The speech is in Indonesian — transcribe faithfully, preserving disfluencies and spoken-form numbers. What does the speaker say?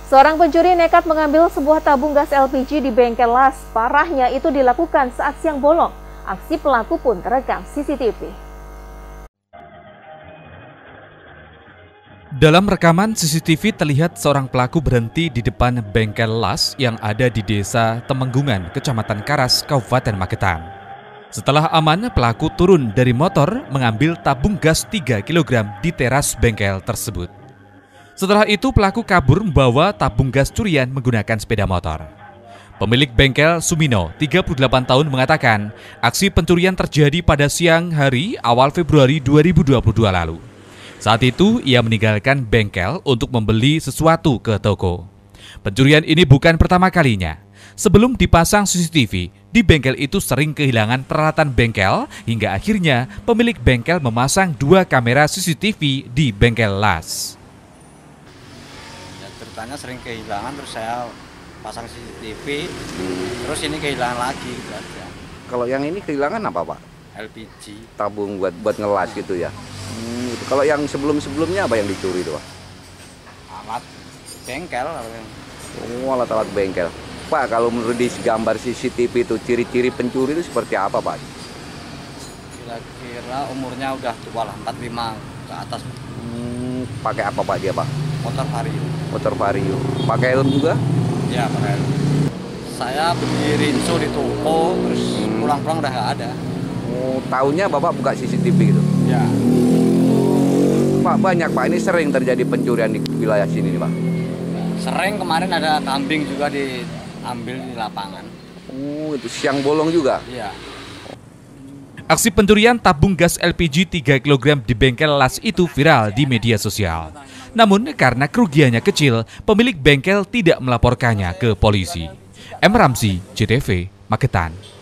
Seorang pencuri nekat mengambil sebuah tabung gas L P G di bengkel las. Parahnya itu dilakukan saat siang bolong. Aksi pelaku pun terekam C C T V. Dalam rekaman C C T V terlihat seorang pelaku berhenti di depan bengkel las yang ada di Desa Temenggungan, Kecamatan Karas, Kabupaten Magetan. Setelah aman, pelaku turun dari motor mengambil tabung gas tiga kilogram di teras bengkel tersebut. Setelah itu pelaku kabur membawa tabung gas curian menggunakan sepeda motor. Pemilik bengkel Sumino, tiga puluh delapan tahun mengatakan aksi pencurian terjadi pada siang hari awal Februari dua ribu dua puluh dua lalu. Saat itu ia meninggalkan bengkel untuk membeli sesuatu ke toko. Pencurian ini bukan pertama kalinya. Sebelum dipasang C C T V, di bengkel itu sering kehilangan peralatan bengkel hingga akhirnya pemilik bengkel memasang dua kamera C C T V di bengkel las. Ceritanya sering kehilangan, terus saya pasang C C T V, terus ini kehilangan lagi gitu aja. Kalau yang ini kehilangan apa, Pak? L P G. Tabung buat buat ngelas gitu ya. Hmm, gitu. Kalau yang sebelum-sebelumnya apa yang dicuri itu, Pak? Alat bengkel. Oh, alat-alat bengkel. Pak, kalau menurut di gambar C C T V itu ciri-ciri pencuri itu seperti apa, Pak? Kira-kira umurnya udah tua lah, empat puluh lima ke atas. Hmm, pakai apa, Pak, dia, Pak? Motor Vario. Motor Vario. Pakai helm juga? Ya, pakai helm. Saya beli rinso di toko, terus hmm. pulang-pulang udah nggak ada. Oh, tahunya Bapak buka C C T V gitu? Ya. Pak, banyak, Pak. Ini sering terjadi pencurian di wilayah sini nih, Pak? Sering, kemarin ada kambing juga diambil di lapangan. Oh, itu siang bolong juga? Iya. Aksi pencurian tabung gas L P G tiga kilogram di bengkel las itu viral di media sosial. Namun karena kerugiannya kecil, pemilik bengkel tidak melaporkannya ke polisi. M. Ramzi, J T V, Magetan.